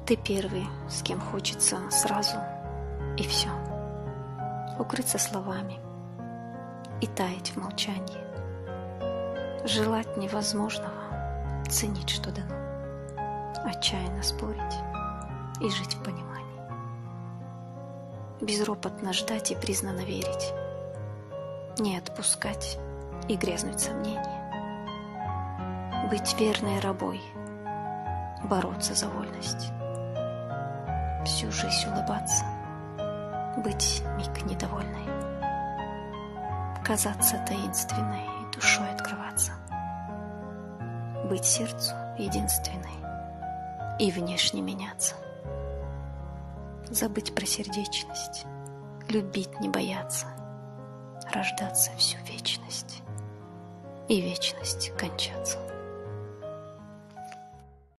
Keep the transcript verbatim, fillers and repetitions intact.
Ты первый, с кем хочется сразу, и все. Укрыться словами и таять в молчании. Желать невозможного, ценить, что дано, отчаянно спорить и жить в понимании. Безропотно ждать и признанно верить, не отпускать и грязнуть сомнения. Быть верной рабой, бороться за вольность, всю жизнь улыбаться, быть миг недовольной, казаться таинственной и душой открываться, быть сердцу единственной и внешне меняться, забыть про сердечность, любить не бояться, рождаться всю вечность и вечность кончаться.